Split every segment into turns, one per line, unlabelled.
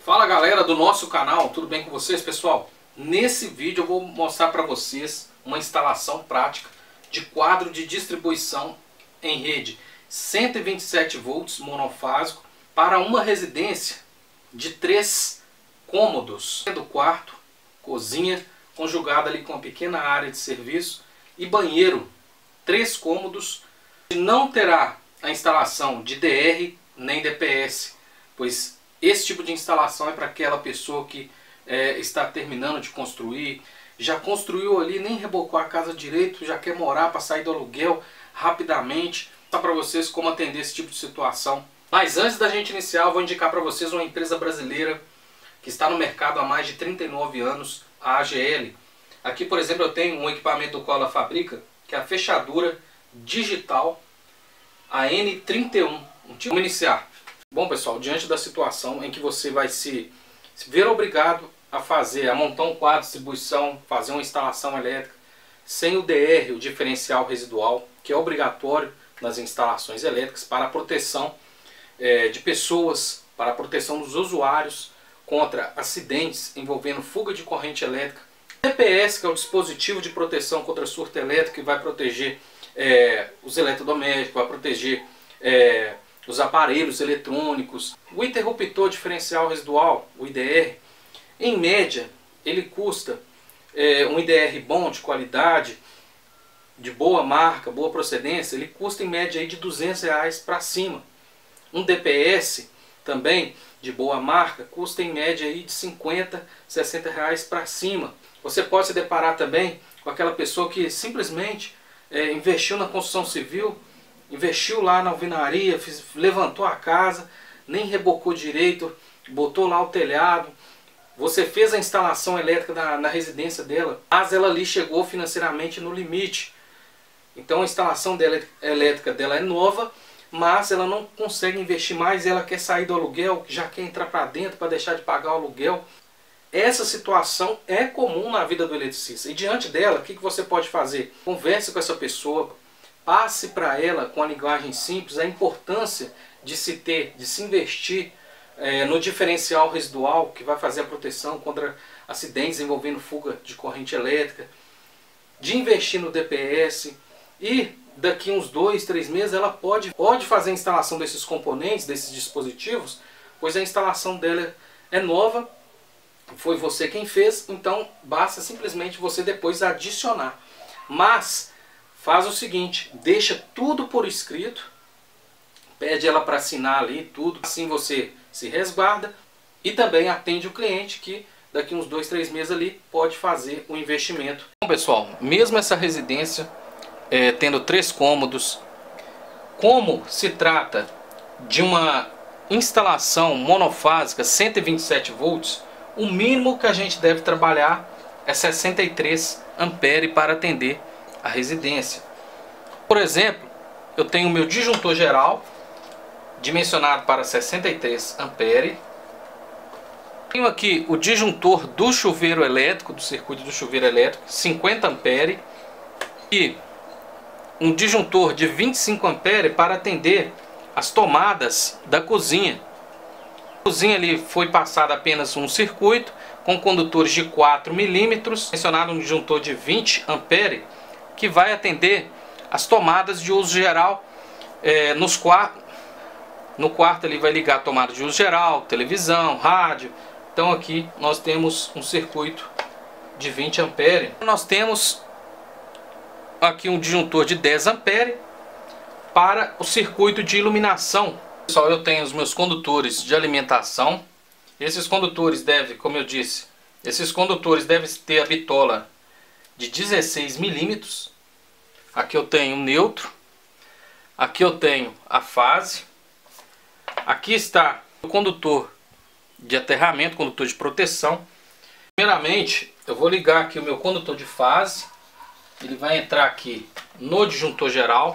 Fala galera do nosso canal, tudo bem com vocês, pessoal? Nesse vídeo eu vou mostrar para vocês uma instalação prática de quadro de distribuição em rede 127 volts monofásico para uma residência de 3 cômodos, do quarto, cozinha, conjugada ali com uma pequena área de serviço e banheiro, 3 cômodos. Não terá a instalação de DR nem DPS, pois esse tipo de instalação é para aquela pessoa que está terminando de construir, já construiu ali, nem rebocou a casa direito, já quer morar para sair do aluguel rapidamente. Tá para vocês como atender esse tipo de situação. Mas antes da gente iniciar, eu vou indicar para vocês uma empresa brasileira que está no mercado há mais de 39 anos, a AGL. Aqui, por exemplo, eu tenho um equipamento do qual ela fabrica, que é a fechadura digital, a N31. Vamos iniciar. Bom pessoal, diante da situação em que você vai se ver obrigado a montar um quadro de distribuição, fazer uma instalação elétrica, sem o DR, o diferencial residual, que é obrigatório nas instalações elétricas para a proteção de pessoas, para a proteção dos usuários contra acidentes envolvendo fuga de corrente elétrica. DPS, que é o dispositivo de proteção contra surto elétrico, que vai proteger os eletrodomésticos, vai proteger os aparelhos eletrônicos. O interruptor diferencial residual, o IDR, em média, ele custa um IDR bom, de qualidade, de boa marca, boa procedência, ele custa em média aí de R$200 para cima. Um DPS, também de boa marca, custa em média aí de R$50, R$60 para cima. Você pode se deparar também com aquela pessoa que simplesmente investiu na construção civil, investiu lá na alvenaria, levantou a casa, nem rebocou direito, botou lá o telhado. Você fez a instalação elétrica na residência dela, mas ela ali chegou financeiramente no limite. Então a instalação elétrica dela é nova, mas ela não consegue investir mais, ela quer sair do aluguel, já quer entrar para dentro para deixar de pagar o aluguel. Essa situação é comum na vida do eletricista. E diante dela, o que você pode fazer? Converse com essa pessoa, passe para ela com a linguagem simples a importância de se investir no diferencial residual, que vai fazer a proteção contra acidentes envolvendo fuga de corrente elétrica, de investir no DPS, e daqui uns 2, 3 meses ela pode fazer a instalação desses componentes, desses dispositivos, pois a instalação dela é nova, foi você quem fez, então basta simplesmente você depois adicionar. Mas faz o seguinte, deixa tudo por escrito, pede ela para assinar ali tudo, assim você se resguarda e também atende o cliente que daqui uns 2, 3 meses ali pode fazer o investimento. Bom pessoal, mesmo essa residência tendo 3 cômodos, como se trata de uma instalação monofásica 127 volts, o mínimo que a gente deve trabalhar é 63 ampere para atender a residência. Por exemplo, eu tenho o meu disjuntor geral dimensionado para 63 ampere. Tenho aqui o disjuntor do chuveiro elétrico, do circuito do chuveiro elétrico, 50 ampere. E um disjuntor de 25 ampere para atender as tomadas da cozinha. A cozinha ali foi passada apenas um circuito com condutores de 4 milímetros, mencionado um disjuntor de 20 ampere, que vai atender as tomadas de uso geral no quarto ele vai ligar a tomada de uso geral, televisão, rádio. Então aqui nós temos um circuito de 20 ampere. Nós temos aqui um disjuntor de 10 ampere para o circuito de iluminação. Pessoal, eu tenho os meus condutores de alimentação. Esses condutores devem, como eu disse, ter a bitola de 16 milímetros. Aqui eu tenho o neutro. Aqui eu tenho a fase. Aqui está o condutor de aterramento, condutor de proteção. Primeiramente, eu vou ligar aqui o meu condutor de fase. Ele vai entrar aqui no disjuntor geral.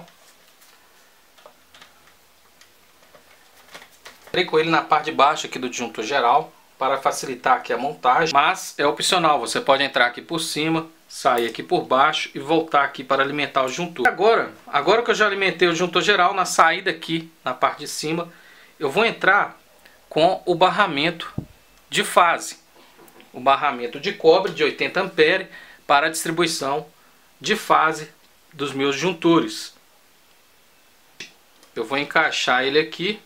Entrei com ele na parte de baixo aqui do disjuntor geral para facilitar aqui a montagem, mas é opcional, você pode entrar aqui por cima, sair aqui por baixo e voltar aqui para alimentar o disjuntor. Agora que eu já alimentei o disjuntor geral, na saída aqui, na parte de cima, eu vou entrar com o barramento de fase, o barramento de cobre de 80 amperes para a distribuição de fase dos meus disjuntores. Eu vou encaixar ele aqui.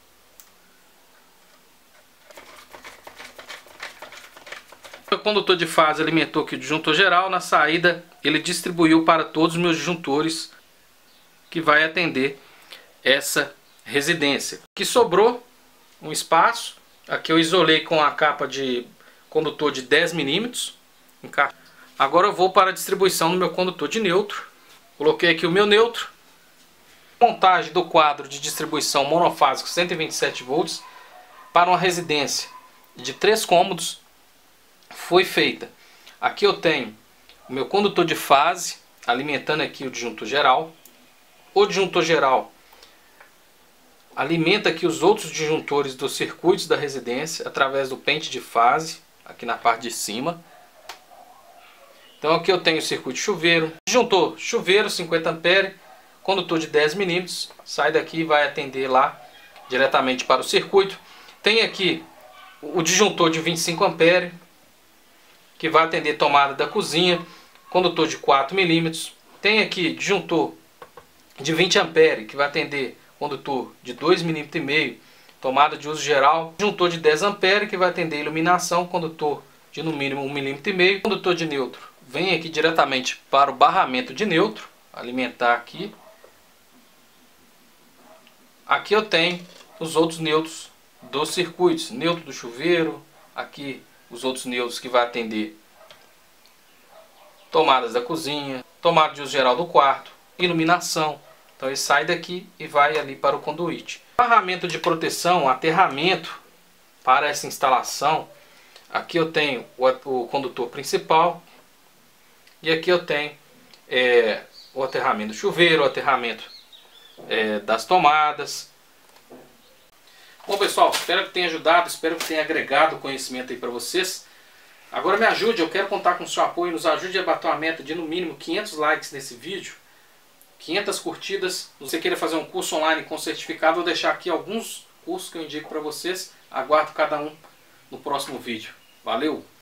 O condutor de fase alimentou aqui o disjuntor geral. Na saída ele distribuiu para todos os meus disjuntores que vai atender essa residência. Aqui sobrou um espaço. Aqui eu isolei com a capa de condutor de 10 milímetros. Agora eu vou para a distribuição do meu condutor de neutro. Coloquei aqui o meu neutro. Montagem do quadro de distribuição monofásico 127 volts para uma residência de 3 cômodos foi feita. Aqui eu tenho o meu condutor de fase alimentando aqui o disjuntor geral. O disjuntor geral alimenta aqui os outros disjuntores dos circuitos da residência através do pente de fase aqui na parte de cima. Então aqui eu tenho o circuito chuveiro, disjuntor chuveiro 50 amperes, condutor de 10 milímetros, sai daqui e vai atender lá diretamente para o circuito. Tem aqui o disjuntor de 25 amperes, que vai atender tomada da cozinha, condutor de 4 milímetros. Tem aqui disjuntor de 20 amperes, que vai atender condutor de 2,5 milímetros, tomada de uso geral. Disjuntor de 10 amperes, que vai atender iluminação, condutor de no mínimo 1,5 milímetros. Condutor de neutro vem aqui diretamente para o barramento de neutro, alimentar aqui. Aqui eu tenho os outros neutros dos circuitos, neutro do chuveiro, aqui os outros neutros que vai atender tomadas da cozinha, tomada de uso geral do quarto, iluminação. Então ele sai daqui e vai ali para o conduíte. Barramento de proteção, aterramento para essa instalação. Aqui eu tenho o condutor principal e aqui eu tenho o aterramento do chuveiro, o aterramento das tomadas. Bom pessoal, espero que tenha ajudado, espero que tenha agregado conhecimento aí para vocês. Agora me ajude, eu quero contar com o seu apoio, nos ajude a bater uma meta de no mínimo 500 likes nesse vídeo, 500 curtidas. Se você queira fazer um curso online com certificado, vou deixar aqui alguns cursos que eu indico para vocês. Aguardo cada um no próximo vídeo. Valeu!